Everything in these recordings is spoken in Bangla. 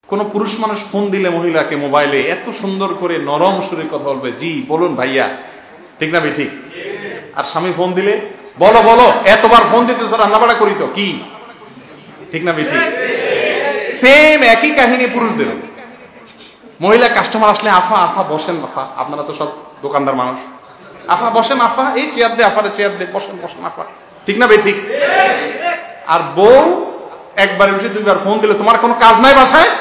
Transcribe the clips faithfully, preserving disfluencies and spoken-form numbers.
কোন পুরুষ মানুষ ফোন দিলে মহিলাকে মোবাইলে এত সুন্দর করে নরম সুরে কথা বলবে, জি বলুন ভাইয়া, ঠিক না ভাই ঠিক? আর স্বামী ফোন দিলে, বলো বলো, এতবার ফোন দিতেছ রান্নাবাড়া করি তো, কি ঠিক না ভাই ঠিক? সেম একই কাহিনী পুরুষদের। মহিলা কাস্টমার আসলে, আফা আফা বসেন, আফা আপনারা তো সব দোকানদার মানুষ, আফা বসেন, আফা এই চেয়ার দে, আফারে চেয়ার দে, বসেন বসেন আফা, ঠিক না ভাই ঠিক? আর বউ একবার বেশি দুইবার ফোন দিলে, তোমার কোনো কাজ নাই বাসায়,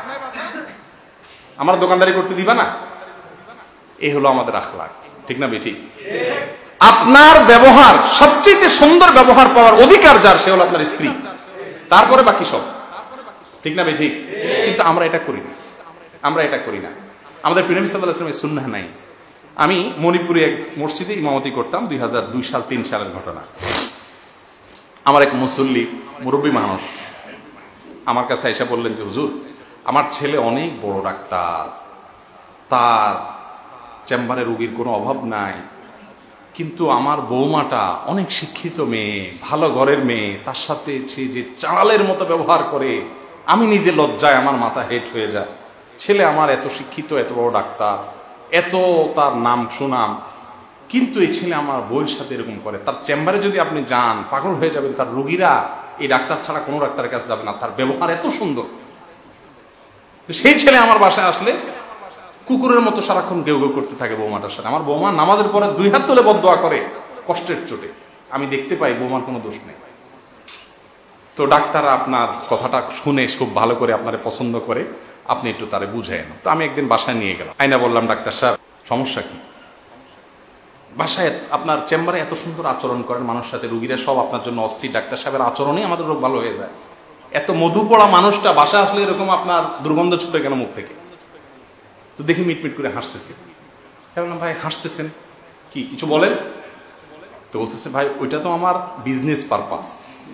আমার দোকানদারি করতে দিবা না? এই হলো আমাদের আখলাক, ঠিক না ভাই ঠিক? আপনার ব্যবহার, সবচেয়ে সুন্দর ব্যবহার পাওয়ার অধিকার যার, সে হলো আপনার স্ত্রী, তারপরে বাকি সব, ঠিক না ভাই ঠিক? কিন্তু আমরা এটা করি না, আমরা এটা করি না। আমাদের প্রিয় নবী সাল্লাল্লাহু আলাইহি ওয়াসাল্লামের সুন্নাহ নাই। আমি মণিপুরে এক মসজিদে ইমামতি করতাম, দুই হাজার দুই সাল তিন সালের ঘটনা। আমার এক মুসল্লি মুরব্বী মানুষ আমার কাছে এসে বললেন যে, হুজুর আমার ছেলে অনেক বড় ডাক্তার, তার চেম্বারে রোগীর কোনো অভাব নাই, কিন্তু আমার বৌমাটা অনেক শিক্ষিত মেয়ে, ভালো ঘরের মেয়ে, তার সাথে সে যে চালের মতো ব্যবহার করে, আমি নিজে লজ্জায় আমার মাথা হেট হয়ে যায়। ছেলে আমার এত শিক্ষিত, এত বড় ডাক্তার, এত তার নাম সুনাম, কিন্তু এই ছেলে আমার বউয়ের সাথে এরকম করে। তার চেম্বারে যদি আপনি যান পাগল হয়ে যাবেন, তার রোগীরা এই ডাক্তার ছাড়া কোনো ডাক্তারের কাছে যাবে না, তার ব্যবহার এত সুন্দর। সেই ছেলে আমার বাসায় আসলে কুকুরের মতো সারাক্ষণ গেউ গেউ করতে থাকে বৌমাটার সাথে। আমার বৌমা নামাজের পরে দুই হাত তুলে বদদোয়া করে কষ্টের চোটে, আমি দেখতে পাই বৌমার কোনো দোষ নেই। তো ডাক্তার আপনার কথাটা শুনে খুব ভালো করে আপনারে পছন্দ করে, আপনি একটু তারে বুঝায়েন। তো আমি একদিন বাসায় নিয়ে গেলাম, আইনা বললাম, ডাক্তার সাহেব সমস্যা কি? বাসায় আপনার চেম্বারে এত সুন্দর আচরণ করেন মানুষের সাথে, রুগীরা সব আপনার জন্য অস্থির, ডাক্তার সাহেবের আচরণেই আমাদের রোগ ভালো হয়ে যায়। এত মধু পড়া মানুষটা বাসায় আসলে এরকম আপনার দুর্গন্ধ ছুটে কেন মুখ থেকে? তো দেখি মিটমিট করে হাসতেছে। বললাম, ভাই হাসতেছেন কি, কিছু বলেন? তো বলতেছে, ভাই ওইটা তো আমার বিজনেস পারপাস,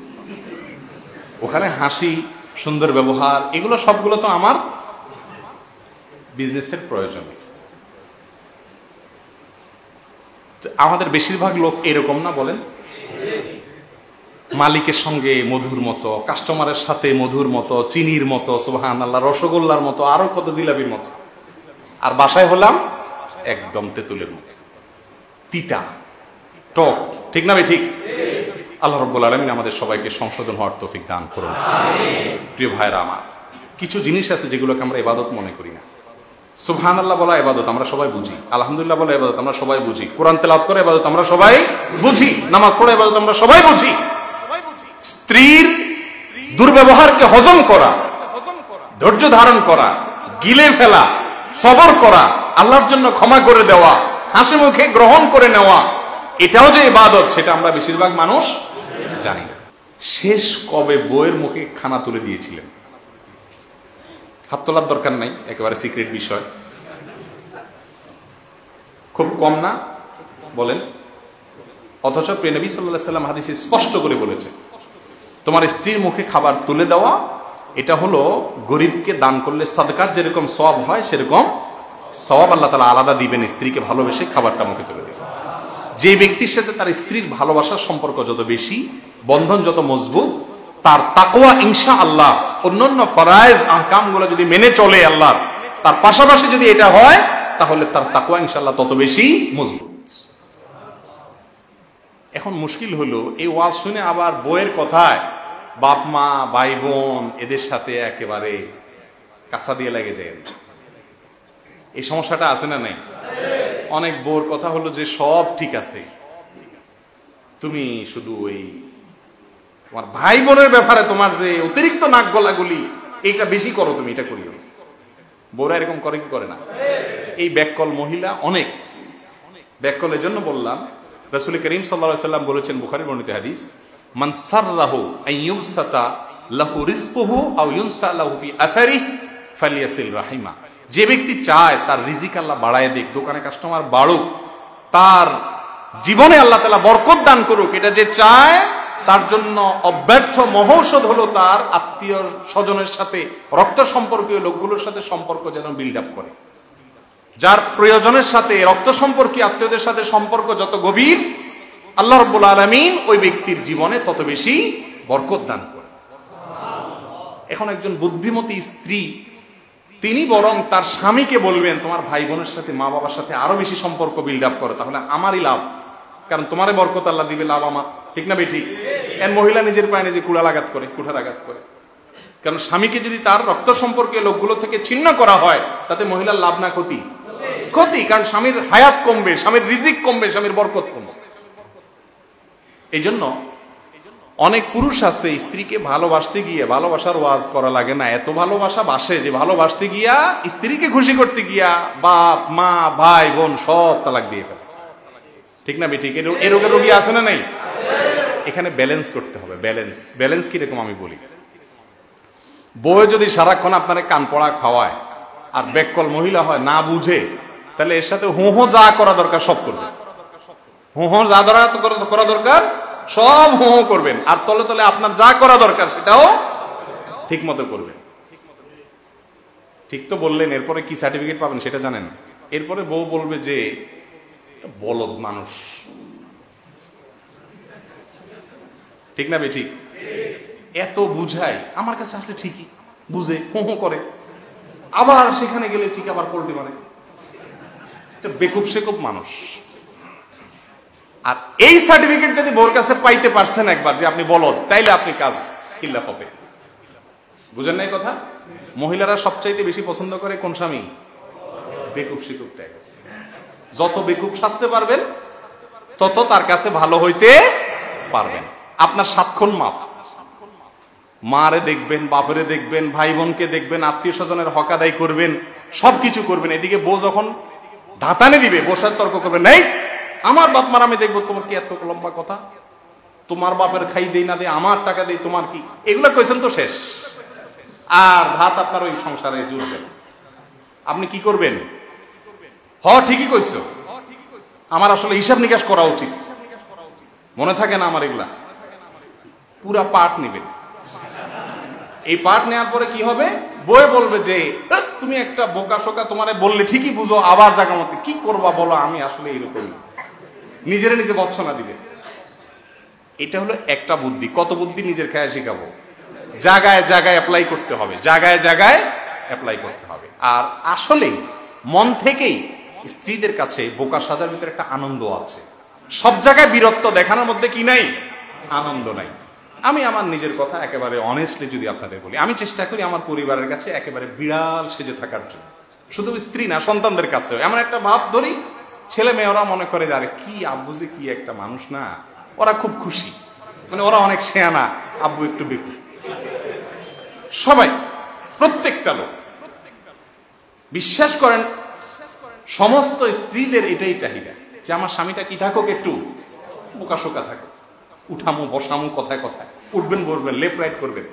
ওখানে হাসি, সুন্দর ব্যবহার, এগুলো সবগুলো তো আমার বিজনেসের প্রয়োজনে। আমাদের বেশিরভাগ লোক এরকম না বলেন? মালিকের সঙ্গে মধুর মতো, কাস্টমারের সাথে মধুর মতো, চিনির মতো, সুবহানাল্লাহ, রসগোল্লার মতো, আরো কত জিলাপির মতো। আর বাসায় হলাম একদম তেঁতুলের মতো, তিতা টক, ঠিক না ভাই ঠিক? আল্লাহ রাব্বুল আলামিন আমাদের সবাইকে সংশোধন হওয়ার তৌফিক দান করুন। প্রিয় ভাইরা আমার, কিছু জিনিস আছে যেগুলোকে আমরা ইবাদত মনে করি না। সুবহানাল্লাহ বলা ইবাদত আমরা সবাই বুঝি, আলহামদুলিল্লাহ বলা ইবাদত আমরা সবাই বুঝি, কোরআন তেলাওয়াত করা ইবাদত আমরা সবাই বুঝি, নামাজ পড়া ইবাদত আমরা সবাই বুঝি। স্ত্রীর দুর্ব্যবহারকে হজম করা, ধৈর্য ধারণ করা, গিলে ফেলা, সবর করা, আল্লাহর জন্য ক্ষমা করে দেওয়া, হাসি মুখে গ্রহণ করে নেওয়া, এটাও যে ইবাদত সেটা আমরা বেশিরভাগ মানুষ জানি না। শেষ কবে বউয়ের মুখে খানা তুলে দিয়েছিলেন? হাত তোলার দরকার নাই, একেবারে সিক্রেট বিষয়, খুব কম না বলেন? অথচ প্রিয় নবী সাল্লাল্লাহু আলাইহি ওয়াসাল্লাম হাদিসে স্পষ্ট করে বলেছে, তোমার স্ত্রীর মুখে খাবার তুলে দেওয়া এটা হলো গরিবকে দান করলে সাদকার যেরকম সওয়াব হয় সেরকম সওয়াব আল্লাহ তাআলা আলাদা দিবেন স্ত্রীকে ভালোবেসে খাবারটা মুখে তুলে দেবেন। যে ব্যক্তির সাথে তার স্ত্রীর ভালোবাসার সম্পর্ক যত বেশি, বন্ধন যত মজবুত, তার তাকওয়া ইনশাআল্লাহ অন্যান্য ফরায়েজ আহকামগুলো যদি মেনে চলে আল্লাহর, তার পাশাপাশি যদি এটা হয়, তাহলে তার তাকওয়া ইনশাআল্লাহ তত বেশি মজবুত। এখন মুশকিল হলো এই ওয়াজ শুনে আবার বইয়ের কথায় বাপ মা ভাই বোন এদের সাথে একেবারে কাঁচা দিয়ে লেগে যায়। এই সমস্যাটা আছে না নাই? অনেক বউর কথা হলো যে সব ঠিক আছে, তুমি শুধু ওই তোমার ভাই বোনের ব্যাপারে তোমার যে অতিরিক্ত নাক গলাগুলি এইটা বেশি করো, তুমি এটা করিও। বউরা এরকম করে কি করে না? এই ব্যাককল মহিলা অনেক ব্যাককল। এর জন্য বললাম, রাসূল করিম সাল্লাল্লাহু আলাইহি ওয়াসাল্লাম বলেছেন, বুখারীর বর্ণিত হাদিস, মান সাররাহু আইয়ুমসাতা লাহু রিজকুহু আও ইউনসা লাহু ফি আথারিহি ফালিয়াসিল রাহিমা। যে ব্যক্তি চায় তার রিজিক আল্লাহ বাড়ায় দিক, দোকানে কাস্টমার বাড়ুক, তার জীবনে আল্লাহ তাআলা বরকত দান করুক, এটা যে চায় তার জন্য অব্যর্থ মহৌষধ হলো তার আত্মীয় স্বজনের সাথে, রক্ত সম্পর্কীয় লোকগুলোর সাথে সম্পর্ক যেন বিল্ড আপ করে। যার প্রিয়জনের সাথে, রক্ত সম্পর্কীয় আত্মীয়দের সাথে সম্পর্ক যত গভীর, আল্লাহ রাব্বুল আলামিন ওই ব্যক্তির জীবনে তত বেশি বরকত দান করে। এখন একজন বুদ্ধিমতী স্ত্রী তিনি বরং তার স্বামীকে বলবেন তোমার ভাই বোনের সাথে মা বাবার সাথে আরো বেশি সম্পর্ক বিল্ড আপ করো, তাহলে আমারই লাভ, কারণ তোমারে বরকত আল্লাহ দিবে, লাভ আমার। ঠিক না বেঠিক? এর মহিলা নিজের পায়ে নিজে কুড়াল আঘাত করে, কুঠার আঘাত করে। কারণ স্বামীকে যদি তার রক্ত সম্পর্কীয় লোকগুলো থেকে ছিন্ন করা হয়, তাতে মহিলার লাভ না ক্ষতি? ক্ষতি, কারণ স্বামীর হায়াত কমবে, স্বামীর রিজিক কমবে, স্বামীর বরকত কমবে। এই জন্য অনেক পুরুষ আছে স্ত্রীকে ভালোবাসতে গিয়ে ভালোবাসার ওয়াজ করা লাগে না, এত ভালোবাসা বাসে যে ভালোবাসতে গিয়া স্ত্রীকে খুশি করতে গিয়া বাপ মা ভাই বোন সব তালাক দিয়ে ফেলে। ঠিক না বেঠিক? এ রোগের রোগী আছে না নাই? এখানে ব্যালেন্স করতে হবে। ব্যালেন্স ব্যালেন্স কিরকম আমি বলি, বউ যদি সারাক্ষণ আপনার কান পড়া খাওয়ায় আর বেককল মহিলা হয়, না বুঝে, তাহলে এর সাথে হো হো যা করা দরকার সব করবে। হো হো যা করা দরকার সব হো হো করবেন, আর তলে তলে আপনার যা করা দরকার সেটাও ঠিক মতো করবেন। ঠিক তো বললেন, এরপরে কি সার্টিফিকেট পাবেন সেটা জানেন? এরপরে বউ বলবে যে বলদ মানুষ। ঠিক না বেঠিক? এত বুঝাই, আমার কাছে আসলে ঠিকই বুঝে হো হো করে, আবার সেখানে গেলে ঠিক আবার পোল্টি মারে। বেকুব সেকুব মানুষ। আর এই সার্টিফিকেট যদি বোর কাছে পাইতে পারছেন একবার যে আপনি বলদ, তাইলে আপনি কাজ কিল্লাফ হবে। বুঝেন না এই কথা? মহিলারা সবচাইতে বেশি পছন্দ করে কোন স্বামী? বেকুব সেকুবটা। যত বেকুব সাজতে পারবেন তত তার কাছে ভালো হইতে পারবেন। আপনার সাতক্ষণ মাপ, মারে দেখবেন, বাপরে দেখবেন, ভাই বোনকে দেখবেন, আত্মীয় স্বজনের হক আদায় করবেন, সবকিছু করবেন। এদিকে বউ যখন ধাতানে দিবে, বসার তর্ক করবেন, এই আমার বাপ মার আমি দেখবো, তোমার কি এত লম্বা কথা, তোমার বাপের খাই দেই না দেই, আমার টাকা দেই, তোমার কি? এগুলা কইছেন তো শেষ, আর ভাত আপনার ওই সংসারে জুড়বে। আপনি কি করবেন? হ ঠিকই কইছো, আমার আসলে হিসাব নিকাশ করা উচিত, মনে থাকে না আমার এগুলা। পুরা পাঠ নিবেন। এই পাঠ নেওয়ার পরে কি হবে? বই বলবে যে তুমি একটা বোকা শোকা, তোমারে বললে ঠিকই বুঝো, আবার জায়গা মতো কি করবা বলো, আমি আসলে এরকম। নিজেরা নিজে বচ্ছনা দিবে। এটা হলো একটা বুদ্ধি। কত বুদ্ধি নিজের খেয়াল শিখাবো? জায়গায় জায়গায় অ্যাপ্লাই করতে হবে, জায়গায় জায়গায় অ্যাপ্লাই করতে হবে। আর আসলে মন থেকেই স্ত্রীদের কাছে বোকা সাজার ভিতরে একটা আনন্দ আছে। সব জায়গায় বীরত্ব দেখানোর মধ্যে কি নাই? আনন্দ নাই। আমি আমার নিজের কথা একেবারে অনেস্টলি যদি আপনাদের বলি, আমি চেষ্টা করি আমার পরিবারের কাছে একেবারে বিড়াল সেজে থাকার জন্য। শুধু স্ত্রী না, সন্তানদের কাছেও এমন একটা ভাব ধরি, ছেলে মেয়েরা মনে করে আরে কি আব্বু যে কি একটা মানুষ না, ওরা খুব খুশি, মানে ওরা অনেক শেয়ানা, আব্বু একটু বেকুব। সবাই, প্রত্যেকটা লোক বিশ্বাস করেন, সমস্ত স্ত্রীদের এটাই চাহিদা যে আমার স্বামীটা কি থাকুক, একটু বোকা শোকা থাকুক, উঠামু বসামু, কথায় কথায় উঠবেন বলবেন, লেফট রাইট করবেন,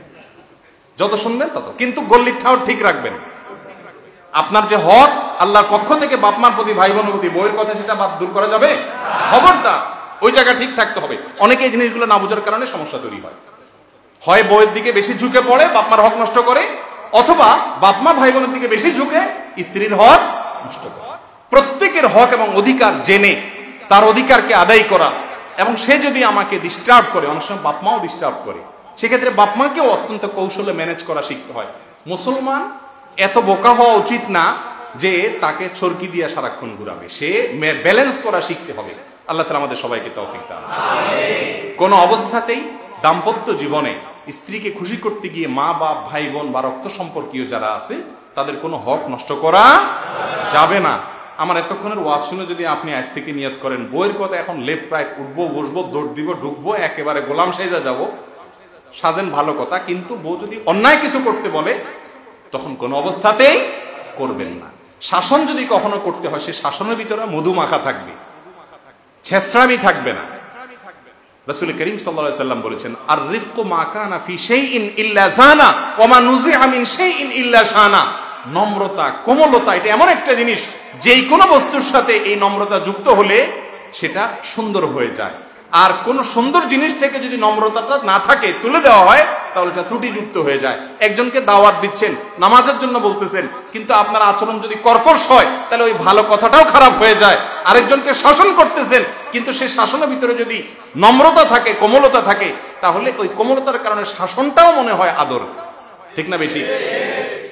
যত শুনবেন তত। কিন্তু গল্লির ঠাউর ঠিক রাখবেন। আপনার যে হক আল্লাহর পক্ষ থেকে বাপমার প্রতি, ভাই বোনের প্রতি, বইয়ের কথা সেটা বাদ দূর করা যাবে? খবরদার, ওই জায়গা ঠিক থাকতে হবে। অনেকে এই জিনিসগুলো না বোঝার কারণে সমস্যা তৈরি হয়। হয় বইয়ের দিকে বেশি ঝুঁকে পড়ে, বাপমার হক নষ্ট করে, অথবা বাপমা ভাই বোনের দিকে বেশি ঝুঁকে স্ত্রীর হক নষ্ট করে। প্রত্যেকের হক এবং অধিকার জেনে তার অধিকারকে আদায় করা, এবং সে যদি আমাকে ডিস্টার্ব করে, অনেক সময় বাপমাও ডিস্টার্ব করে, সেক্ষেত্রে বাপমাকেও অত্যন্ত কৌশলে ম্যানেজ করা শিখতে হয়। মুসলমান এত বোকা হওয়া উচিত না যে তাকে চরকি দিয়ে সারাক্ষণ ঘুরাবে, সে ব্যালেন্স করা শিখতে হবে। আল্লাহ তাআলা আমাদের সবাইকে তৌফিক দান। কোন অবস্থাতেই দাম্পত্য জীবনে স্ত্রীকে খুশি করতে গিয়ে মা বাপ ভাই বোন বা রক্ত সম্পর্কীয় যারা আছে তাদের কোনো হক নষ্ট করা যাবে না। আমার এতক্ষণের ওয়াজ শুনে যদি আপনি আজ থেকে নিয়ত করেন, বইয়ের কথা এখন লেফট রাইট, উঠবো বসবো, দৌড় দিব, ঢুকবো, একেবারে গোলাম সাইজা যাব, সাজেন ভালো কথা, কিন্তু বউ যদি অন্যায় কিছু করতে বলে তখন কোন অবস্থাতেই করবেন না। শাসন যদি কখনো করতে হয়, সে শাসনের ভিতরে মধু মাখা থাকবে, ছেঁচড়ামি থাকবে না। রাসূল করিম সাল্লাল্লাহু আলাইহি সাল্লাম বলেছেন, আর রিফকু মা কানা ফি শাইইন ইল্লা জানা ওয়া মা নুজিআ মিন শাইইন ইল্লা শানা। নম্রতা, কোমলতা, এটা এমন একটা জিনিস যেই কোনো বস্তুর সাথে এই নম্রতা যুক্ত হলে সেটা সুন্দর হয়ে যায়। আর কোন সুন্দর জিনিস থেকে যদি নম্রতাটা না থাকে, তুলে দেওয়া হয়, তাহলে এটা ত্রুটিযুক্ত হয়ে যায়। একজনকে দাওয়াত দিচ্ছেন, নামাজের জন্য বলতেছেন, কিন্তু আপনার আচরণ যদি কর্কশ হয়, তাহলে ওই ভালো কথাটাও খারাপ হয়ে যায়। আরেকজনকে শাসন করতেছেন, কিন্তু সেই শাসনের ভিতরে যদি নম্রতা থাকে, কোমলতা থাকে, তাহলে ওই কোমলতার কারণে শাসনটাও মনে হয় আদর। ঠিক না বেঠিক?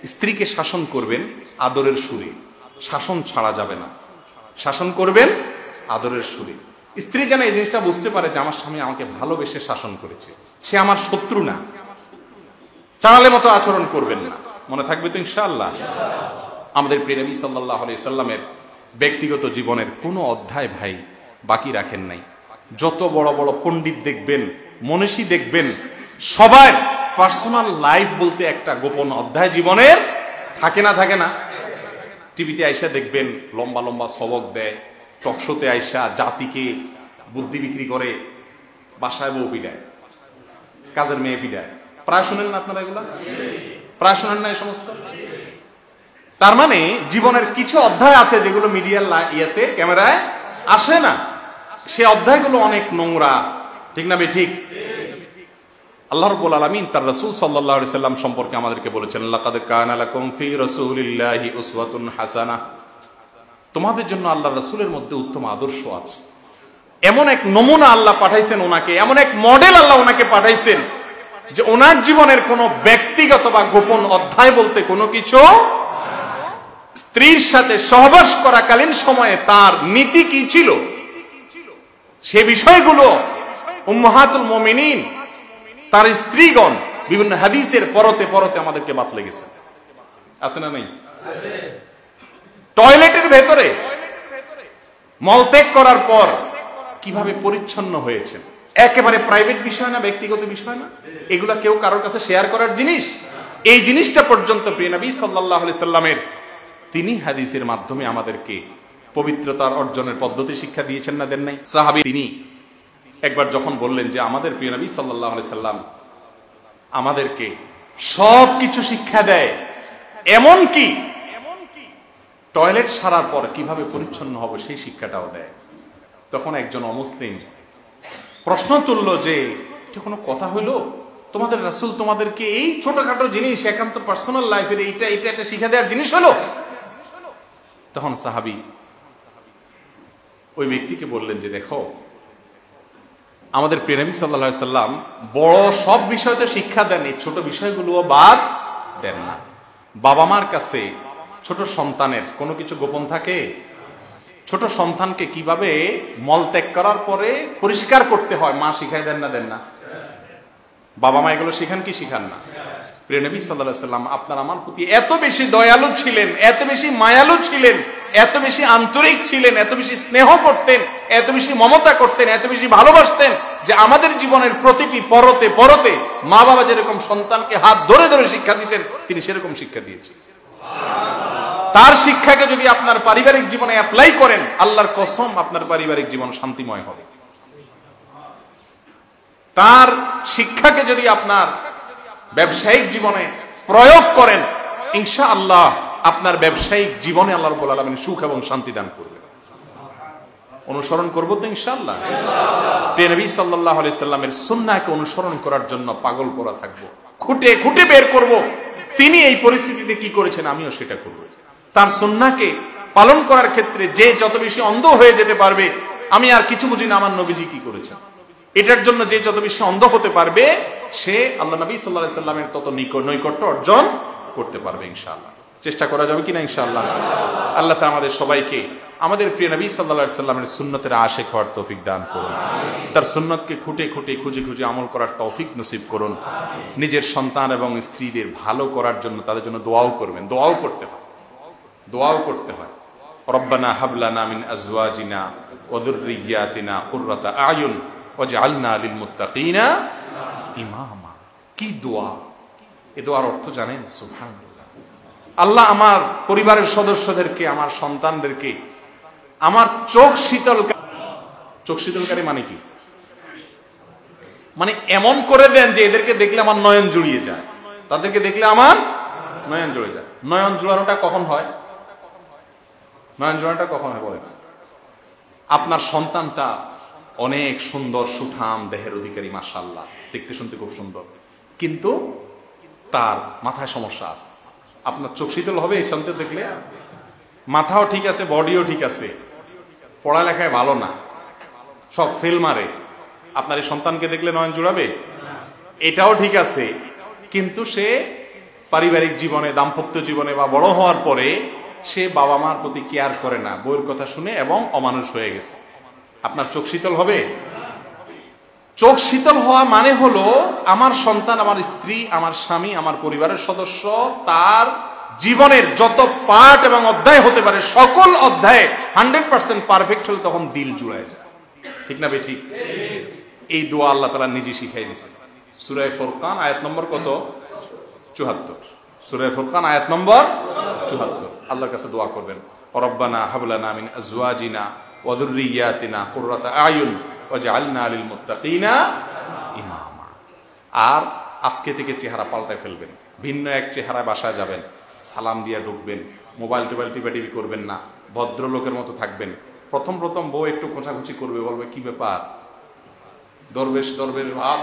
স্ত্রীকে শাসন করবেন আদরের সুরে, শাসন ছাড়া যাবে না। শাসন করবেন আদরের সুরে। স্ত্রী যেন এই জিনিসটা বুঝতে পারে যে আমার স্বামী আমাকে ভালোবেসে শাসন করেছে, সে আমার শত্রু না। চালালে মতো আচরণ করবেন না। মনে থাকবে তো ইনশাআল্লাহ? আমাদের প্রিয় নবী সাল্লাল্লাহু আলাইহি সাল্লামের ব্যক্তিগত জীবনের কোনো অধ্যায় ভাই বাকি রাখেন নাই। যত বড় বড় পণ্ডিত দেখবেন, মনীষী দেখবেন, সবার পার্সোনাল লাইফ বলতে একটা গোপন অধ্যায় জীবনের থাকে না থাকে না? টিভিতে আইসা দেখবেন লম্বা লম্বা সবক দেয়, টকশোতে আইসা জাতিকে বুদ্ধি বিক্রি করে, বাসায় বউ পিডায়, কাজের মেয়ে পিডায়। প্রায় শোনেন না আপনারা এগুলা? প্রায় শোনেন না এই সমস্ত? তার মানে জীবনের কিছু অধ্যায় আছে যেগুলো মিডিয়ার ইয়েতে ক্যামেরায় আসে না। সে অধ্যায়গুলো অনেক নোংরা, ঠিক না? ঠিক। আল্লাহ রাব্বুল আলামিন তার রাসূল সাল্লাল্লাহু আলাইহি সাল্লাম সম্পর্কে আমাদেরকে বলেছেন, লাকাদ কানা লাকুম ফি রাসূলিল্লাহি উসওয়াতুন হাসানাহ। তোমাদের জন্য আল্লাহর রাসূলের মধ্যে উত্তম আদর্শ আছে। এমন এক নমুনা আল্লাহ পাঠাইছেন ওনাকে, এমন এক মডেল আল্লাহ ওনাকে পাঠাইছেন যে ওনার জীবনের কোনো ব্যক্তিগত বা গোপন অধ্যায় বলতে কোনো কিছু। স্ত্রীর সাথে সহবাস করাকালীন সময়ে তার নীতি কি ছিল, সে বিষয়গুলো উম্মাহাতুল মুমিনিন, তার স্ত্রীগণ বিভিন্ন হাদিসের পরতে পরতে আমাদেরকে বাতলে গেছে। আছে না নেই? টয়লেটের ভেতরে মলত্যাগ করার পর কিভাবে পরিচ্ছন্ন হয়েছে, একেবারে প্রাইভেট বিষয় না, ব্যক্তিগত বিষয় না, এগুলা কেউ কারোর কাছে শেয়ার করার জিনিস। এই জিনিসটা পর্যন্ত প্রিয় নবী সাল্লাল্লাহু আলাইহি সাল্লামের তিনি হাদিসের মাধ্যমে আমাদেরকে পবিত্রতার অর্জনের পদ্ধতি শিক্ষা দিয়েছেন না দেন নাই? সাহাবী তিনি একবার যখন বললেন যে আমাদের প্রিয় নবী সাল্লাল্লাহু আলাইহি সাল্লাম আমাদেরকে সব কিছু শিক্ষা দেয়, এমন কি টয়লেট সারার পর কিভাবে পরিচ্ছন্ন হবে সেই শিক্ষাটাও দেয়। তখন একজন অমুসলিম প্রশ্ন তুলল যে এটা কোনো কথা হইলো? তোমাদের রাসূল তোমাদেরকে এই ছোটখাটো জিনিস, একান্ত পার্সোনাল লাইফের এইটা এটা এটা শিক্ষা দেওয়ার জিনিস হলো? তখন সাহাবী ওই ব্যক্তিকে বললেন যে দেখো, আমাদের প্রিয় নবী সাল্লাল্লাহু আলাইহি সাল্লাম বড় সব বিষয়তে শিক্ষা দেন, এই ছোট বিষয়গুলোও বাদ দেন না। বাবা মার কাছে ছোট সন্তানের কোনো কিছু গোপন থাকে? ছোট সন্তানকে কিভাবে মলত্যাগ করার পরে পরিষ্কার করতে হয় মা শিখাই দেন না দেন না? বাবা মা এগুলো শিখান কি শিখান না? প্রিয় নবী সাল্লাল্লাহু আলাইহি সাল্লাম আপনার আমার প্রতি এত বেশি দয়ালু ছিলেন, এত বেশি মায়ালু ছিলেন, এত বেশি আন্তরিক ছিলেন, এত বেশি স্নেহ করতেন, এত বেশি মমতা করতেন, এত বেশি ভালোবাসতেন যে আমাদের জীবনের প্রতিটি পরতে পরতে মা বাবা যেরকম সন্তানকে হাত ধরে ধরে শিক্ষা দিতেন, তিনি সেরকম শিক্ষা দিয়েছেন। তার শিক্ষাকে যদি আপনার পারিবারিক জীবনে অ্যাপ্লাই করেন, আল্লাহর কসম আপনার পারিবারিক জীবন শান্তিময় হবে। তার শিক্ষাকে যদি আপনার ব্যবসায়িক জীবনে প্রয়োগ করেন, ইনশাআল্লাহ আপনার ব্যবসায়িক জীবনে আল্লাহ রাব্বুল আলামিন সুখ এবং শান্তি দান করবেন। অনুসরণ করব তো ইনশাআল্লাহ। প্রিয় নবী সাল্লাল্লাহু আলাইহি সাল্লামের সুন্নাহকে অনুসরণ করার জন্য পাগল পড়া থাকবো, খুঁটে খুঁটে বের করব তিনি এই পরিস্থিতিতে কি করেছেন, আমিও সেটা করব। তার সুন্নাহকে পালন করার ক্ষেত্রে যে যত বেশি অন্ধ হয়ে যেতে পারবে, আমি আর কিছু বুঝি না আমার নবীজি কি করেছেন, এটার জন্য যে যত বেশি অন্ধ হতে পারবে, সে আল্লাহ নবী সাল্লাল্লাহু আলাইহি সাল্লামের তত নৈকট্য অর্জন করতে পারবে ইনশাআল্লাহ। চেষ্টা করা যাবে কিনা ইনশাআল্লাহ? আল্লাহ তাআলা আমাদের সবাইকে আমাদের প্রিয় নবী সাল্লাল্লাহু আলাইহি সাল্লামের সুন্নতের আশিক হওয়ার তৌফিক দান করুন। তার সুন্নতকে খুঁটে খুঁটে খুঁজে খুঁজে আমল করার তৌফিক নসিব করুন। নিজের সন্তান এবং স্ত্রীদের ভালো করার জন্য তাদের জন্য দোয়াও করবেন। দোয়াও করতে হয়, দোয়াও করতে হয়। রব্বানা হাব লানা মিন আজওয়াজিনা ওয়া যুররিয়াতিনা কুররাতা আয়ুন ওয়াজআলনা লিল মুত্তাকিনা ইমামা। কি দোয়া! এই দোয়ার অর্থ জানেন? সুবহানাল্লাহ। আল্লাহ আমার পরিবারের সদস্যদেরকে, আমার সন্তানদেরকে আমার চোখ শীতল, চোখ শীতলকারী মানে কি? মানে এমন করে দেন যে এদেরকে দেখলে আমার নয়ন জুড়িয়ে যায়, তাদেরকে দেখলে আমার নয়ন জুড়ে যায়। নয়ন জুড়ানোটা কখন হয়? নয়ন জুড়ানোটা কখন হয় বলেন? আপনার সন্তানটা অনেক সুন্দর, সুঠাম দেহের অধিকারী, মাশাআল্লাহ, দেখতে শুনতে খুব সুন্দর, কিন্তু তার মাথায় সমস্যা আছে। আপনার চোখ শীতল হবে এই সন্তান দেখলে? মাথাও ঠিক আছে, বডিও ঠিক আছে, পড়ালেখায় ভালো না, সব ফেল মারে, আপনার এই সন্তানকে দেখলে নয়ন জুড়াবে? এটাও ঠিক আছে, কিন্তু সে পারিবারিক জীবনে, দাম্পত্য জীবনে বা বড় হওয়ার পরে সে বাবা মার প্রতি কেয়ার করে না, বউয়ের কথা শুনে এবং অমানুষ হয়ে গেছে, আপনার চোখ শীতল হবে? চোখ শীতল হওয়া মানে হলো আমার সন্তান, আমার স্ত্রী, আমার স্বামী, আমার পরিবারের সদস্য, তার জীবনের যত পার্ট এবং অধ্যায় হতে পারে সকল অধ্যায়ে হান্ড্রেড পার্সেন্ট পারফেক্ট হলে তখন দিল জুড়ায় যায়। ঠিক না বে ঠিক? এই দোয়া আল্লাহ তাআলা নিজে শিখাই দিয়েছেন। সূরা ফুরকান আয়াত নম্বর কত? চুয়াত্তর। সূরা ফুরকান আয়াত নম্বর চুয়াত্তর। আল্লাহর কাছে দোয়া করবেন, রব্বানা হাব লানা মিন আজওয়াজিনা ওয়া যুররিয়াতিনা কুররাতা আয়ুন ওয়াজআলনা লিল মুত্তাকিনা ইমামা। আর আজকে থেকে চেহারা পাল্টায় ফেলবেন, ভিন্ন এক চেহারায় বাসায় যাবেন, সালাম দিয়া ঢুকবেন, মোবাইল টোবাইল টিপাটিপি করবেন না, ভদ্রলোকের মতো থাকবেন। প্রথম প্রথম বউ একটু খোঁচাখুচি করবে, বলবে কি ব্যাপার, দরবেশ দরবেশ ভাব,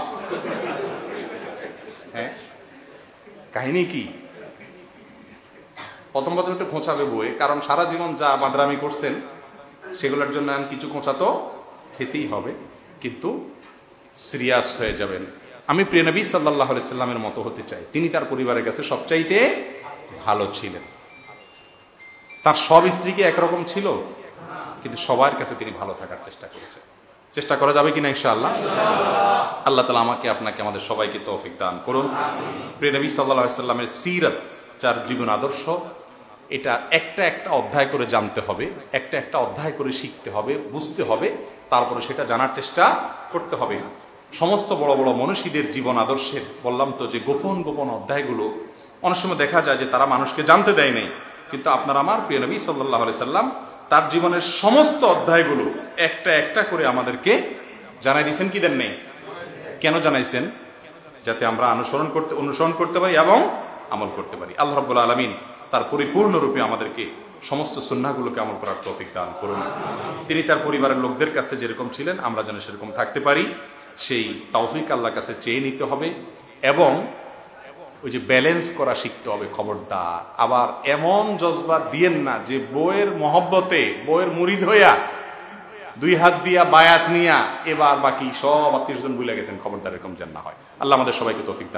হ্যাঁ কাহিনী কি? প্রথম প্রথম একটু খোঁচাবে বউয়ে, কারণ সারা জীবন যা বাদরামি করছেন সেগুলোর জন্য কিছু খোঁচা তো খেতেই হবে, কিন্তু সিরিয়াস হয়ে যাবেন। আমি প্রিয় নবী সাল্লাল্লাহু আলাইহি সাল্লামের মতো হতে চাই। তিনি তার পরিবারের কাছে সবচাইতে ভালো ছিলেন। তার সব স্ত্রী কি একরকম ছিল? কিন্তু সবার কাছে তিনি ভালো থাকার চেষ্টা করেছেন। চেষ্টা করা যাবে কিনা ইনশাআল্লাহ? আল্লাহ তাআলা আমাকে আপনাকে আমাদের সবাইকে তৌফিক দান করুন। প্রিয় নবী সাল্লাল্লাহু আলাইহি সাল্লামের সিরাত, যার জীবন আদর্শ, এটা একটা একটা অধ্যায় করে জানতে হবে, একটা একটা অধ্যায় করে শিখতে হবে, বুঝতে হবে, তারপরে সেটা জানার চেষ্টা করতে হবে। সমস্ত বড় বড় মনীষীদের জীবন আদর্শের বললাম তো যে গোপন গোপন অধ্যায়গুলো অনেক সময় দেখা যায় যে তারা মানুষকে জানতে দেয় নাই, কিন্তু আপনার আমার প্রিয় নবী সাল্লাল্লাহু আলাইহি সাল্লাম তার জীবনের সমস্ত অধ্যায়গুলো একটা একটা করে আমাদেরকে জানাই দিয়েছেন। কি দেন নেই? কেন জানাইছেন? যাতে আমরা অনুসরণ করতে অনুসরণ করতে পারি এবং আমল করতে পারি। আল্লাহ রাব্বুল আলামিন তার পরিপূর্ণরূপে আমাদেরকে সমস্ত সুন্নাহগুলোকে আমল করার তৌফিক দান করুন। তিনি তার পরিবারের লোকদের কাছে যেরকম ছিলেন আমরা যেন সেরকম থাকতে পারি, সেই তৌফিক আল্লাহর কাছে চেয়ে নিতে হবে। এবং ওই যে ব্যালেন্স করা শিখতে হবে, খবরদার আবার এমন জজবা দিয়েন না যে বউয়ের মহব্বতে, বউয়ের মুরিদ হইয়া দুই হাত দিয়া বায়াত নিয়া এবার বাকি সব আত্মীয় স্বজন ভুলে গেছেন। খবরদার এরকম যেন না হয়। আল্লাহ আমাদের সবাইকে তৌফিক দান